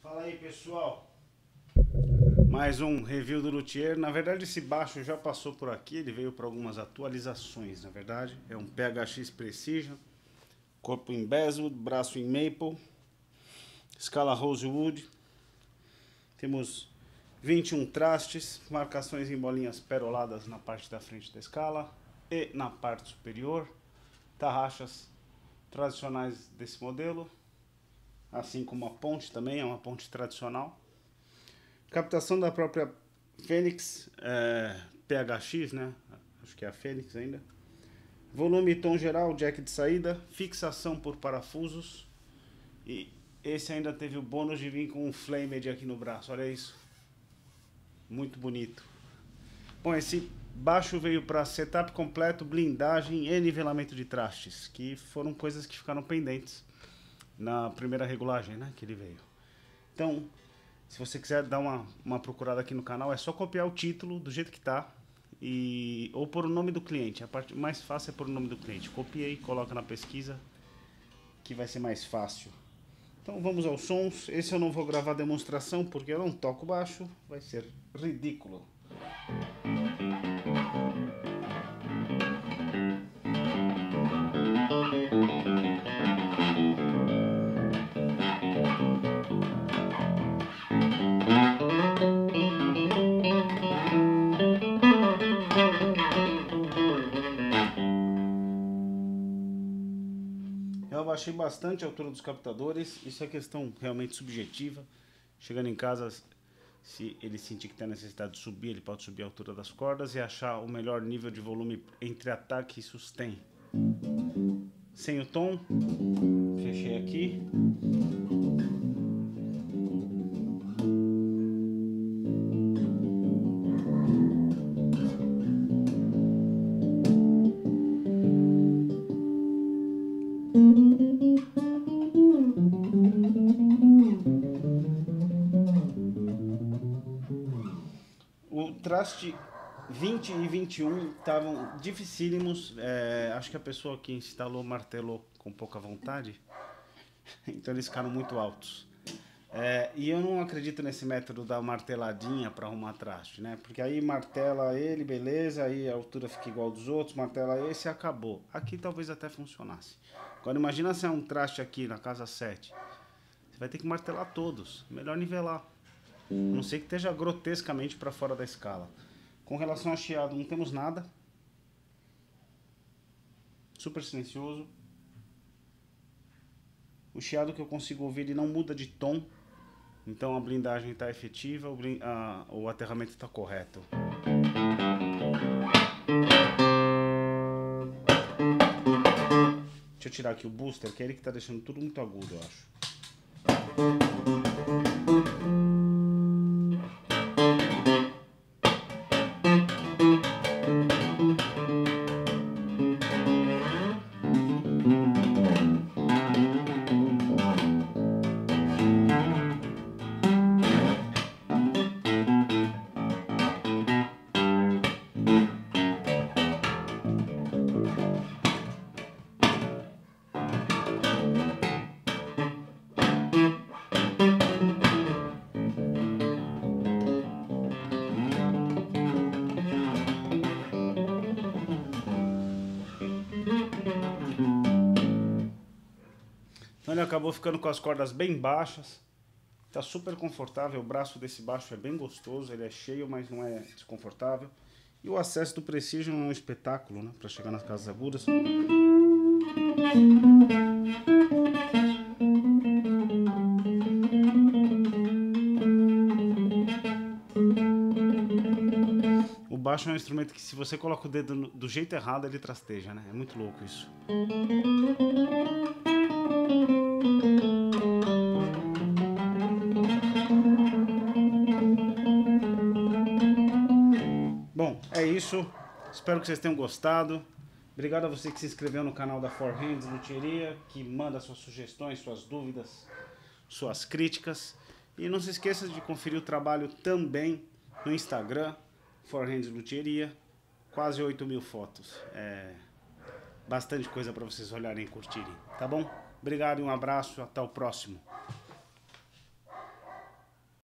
Fala aí, pessoal, mais um review do Luthier. Na verdade esse baixo já passou por aqui, ele veio para algumas atualizações. Na verdade é um PHX Precision, corpo em bezel, braço em maple, escala rosewood. Temos 21 trastes, marcações em bolinhas peroladas na parte da frente da escala e na parte superior, tarraxas tradicionais desse modelo, assim como a ponte também, é uma ponte tradicional. Captação da própria Fênix, PHX, né? Acho que é a Fênix ainda. Volume e tom geral, jack de saída, fixação por parafusos. E esse ainda teve o bônus de vir com um flamed aqui no braço, olha isso. Muito bonito. Bom, esse baixo veio para setup completo, blindagem e nivelamento de trastes, que foram coisas que ficaram pendentes na primeira regulagem, né, que ele veio. Então, se você quiser dar uma procurada aqui no canal, é só copiar o título do jeito que tá ou pôr o nome do cliente. A parte mais fácil é pôr o nome do cliente. Copia e coloca na pesquisa que vai ser mais fácil. Então vamos aos sons. Esse eu não vou gravar demonstração porque eu não toco baixo, vai ser ridículo. Eu abaixei bastante a altura dos captadores, isso é questão realmente subjetiva. Chegando em casa, se ele sentir que tem necessidade de subir, ele pode subir a altura das cordas e achar o melhor nível de volume entre ataque e sustain. Sem o tom, fechei aqui. O traste 20 e 21 estavam dificílimos, acho que a pessoa que instalou martelou com pouca vontade, então eles ficaram muito altos. E eu não acredito nesse método da marteladinha para arrumar traste, né? Porque aí martela ele, beleza, aí a altura fica igual dos outros, martela esse e acabou. Aqui talvez até funcionasse. Agora imagina se é um traste aqui na casa 7, você vai ter que martelar todos, melhor nivelar. A não ser que esteja grotescamente para fora da escala. Com relação a chiado, não temos nada. Super silencioso. O chiado que eu consigo ouvir, ele não muda de tom. Então a blindagem está efetiva, o aterramento está correto. Deixa eu tirar aqui o booster, que é ele que está deixando tudo muito agudo, eu acho. Então ele acabou ficando com as cordas bem baixas. Tá super confortável, o braço desse baixo é bem gostoso, ele é cheio, mas não é desconfortável. E o acesso do Precision é um espetáculo, né, para chegar nas casas agudas. O baixo é um instrumento que, se você coloca o dedo do jeito errado, ele trasteja, né? É muito louco isso. Bom, é isso. Espero que vocês tenham gostado. Obrigado a você que se inscreveu no canal da Four Hands Luthieria, que manda suas sugestões, suas dúvidas, suas críticas. E não se esqueça de conferir o trabalho também no Instagram, Four Hands Luthieria. Quase 8.000 fotos. Bastante coisa para vocês olharem e curtirem, tá bom? Obrigado e um abraço, até o próximo.